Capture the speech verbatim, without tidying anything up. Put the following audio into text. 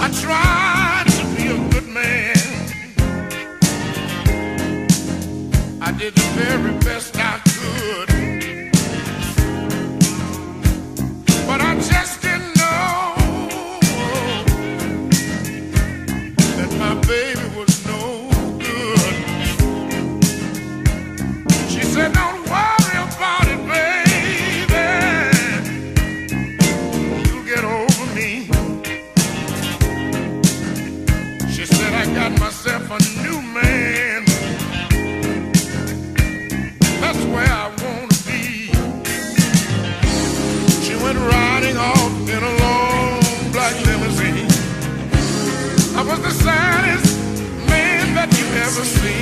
tried to be a good man. I did the very best I could. But I just didn't know that my baby was no good. She said, don't worry about it, baby. You'll get over me. She said, I got myself a new man. That's where I want to be. She went riding off in a long black limousine. I was the saddest man that you ever seen.